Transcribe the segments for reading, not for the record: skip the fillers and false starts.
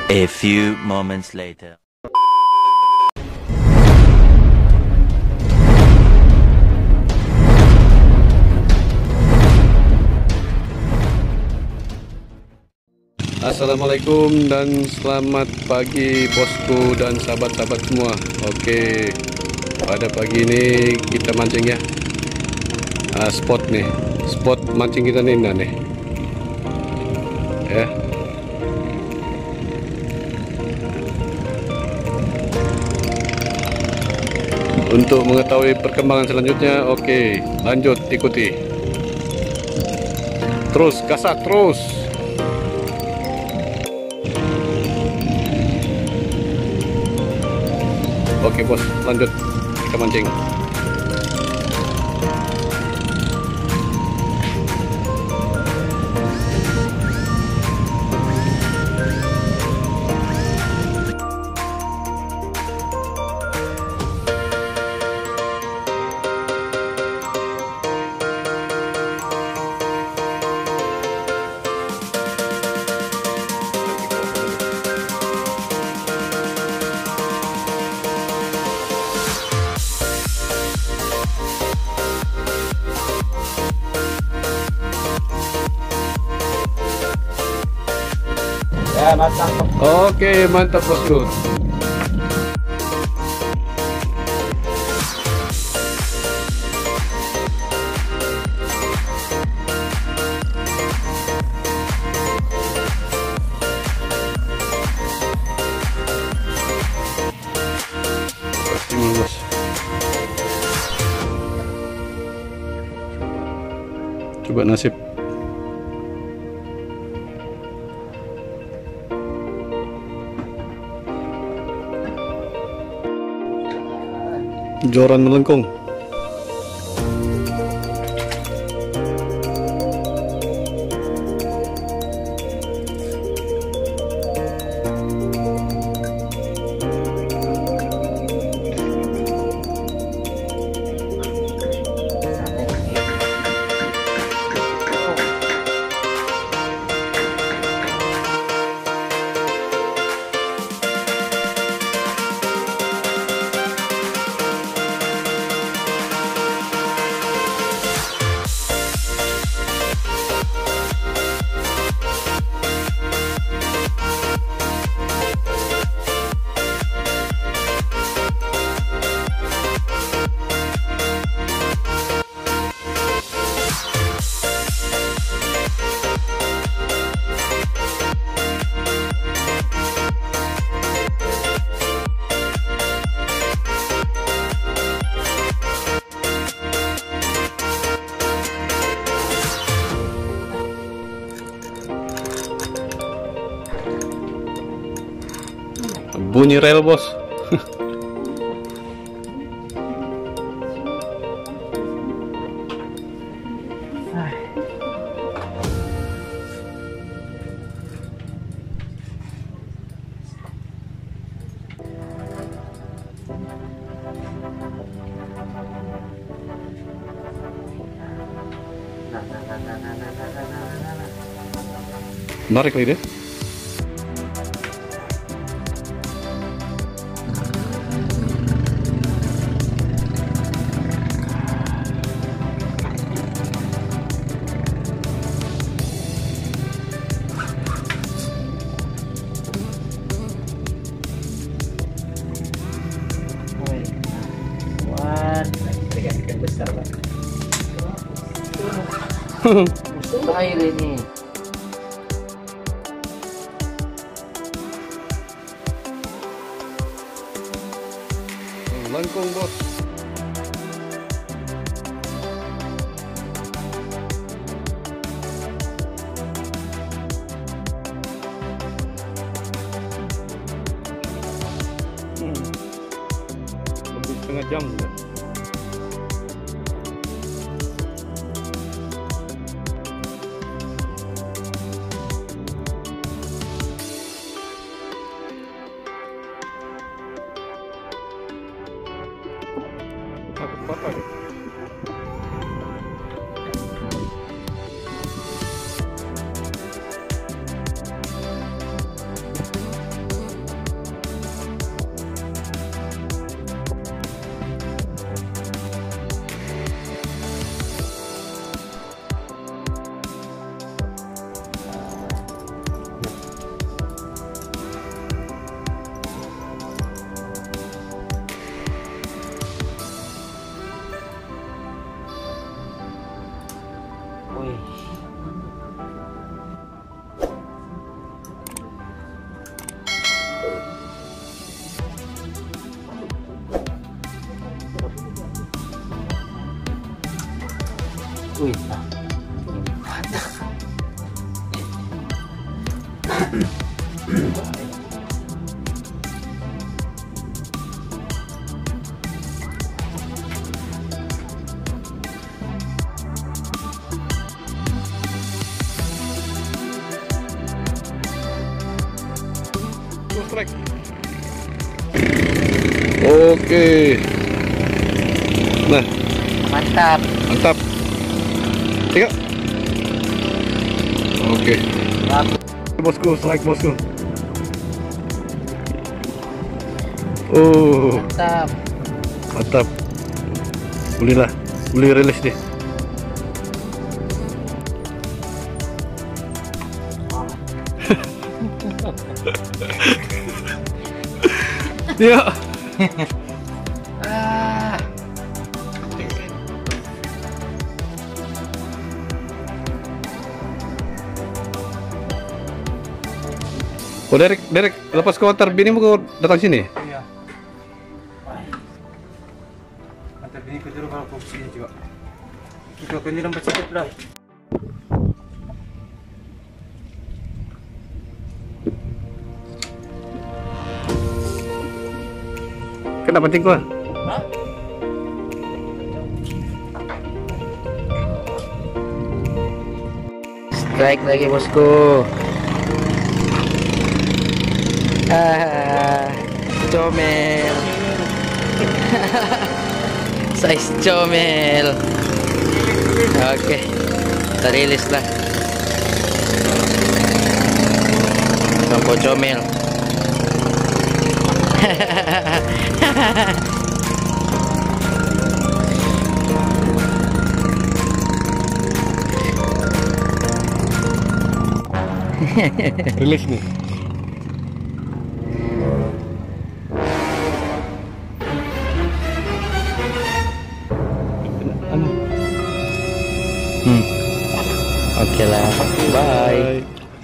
A few moments later. Assalamualaikum dan selamat pagi bosku dan sahabat-sahabat semua. Oke, pada pagi ini kita mancing ya. Spot mancing kita nih ya. Untuk mengetahui perkembangan selanjutnya, oke, lanjut ikuti. Terus gasak terus. Oke bos, lanjut kita mancing. Ya, mantap. Oke, mantap bosku. Coba nasib. Joran melengkung. Bunyi rel bos. Menarik lagi deh. Besar banget. Air ini. Melengkung bos. Lebih setengah jam sudah. Takut patah deh. Wih. Oke. Nah, Mantap. mantap. Tiga. Oke. Bosku, strike bosku. Oh, Mantap. mantap. Boleh rilis deh. Ya. Ah. Oh, Derek, lepas kotor bini mau datang sini. Iya. Mantap ini kedua kalau fokusnya juga. Itu aku ini nampak sedikit lah. Kena penting gua. Strike lagi bosku. Comel. Size comel. Oke, kita rilis lah. Sampo comel. Rilis nih. Oke lah, bye.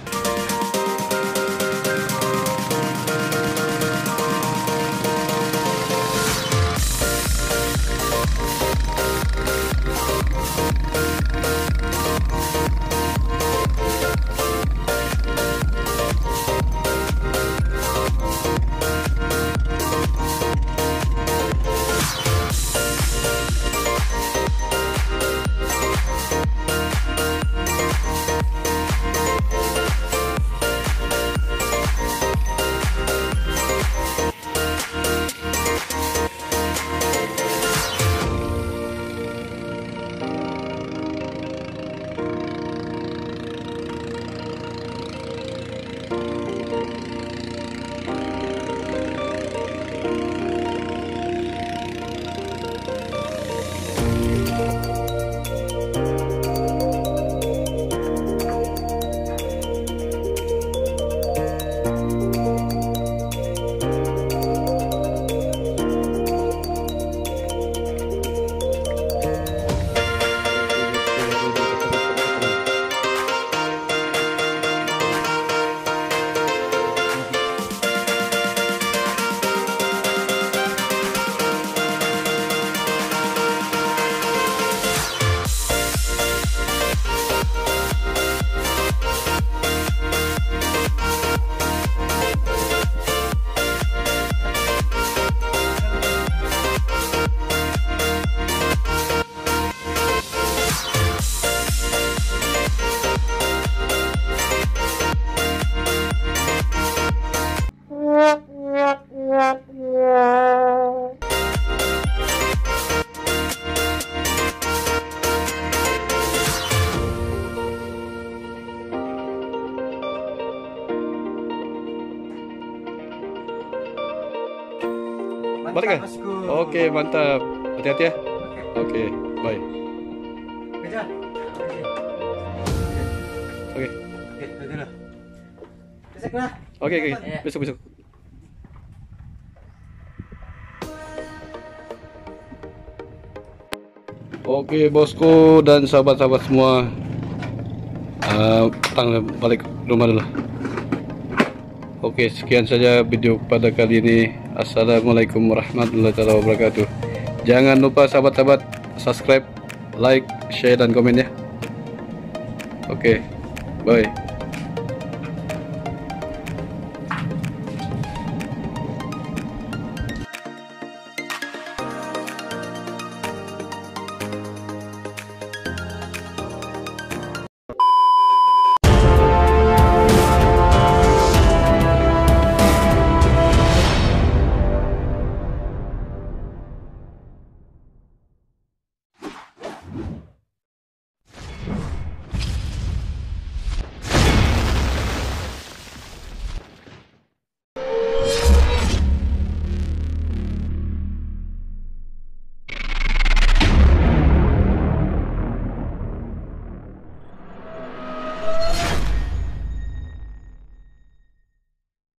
Balik kan? Bosku. Oke, mantap. Hati-hati ya. Oke, bye. Kejar. Oke. Oke, dulu. Besok lah. Oke. Iya. Besok. Oke, bosku dan sahabat-sahabat semua. Petang balik rumah dulu. Oke, sekian saja video pada kali ini. Assalamualaikum warahmatullahi wabarakatuh. Jangan lupa sahabat-sahabat subscribe, like, share dan komen ya. Oke, bye.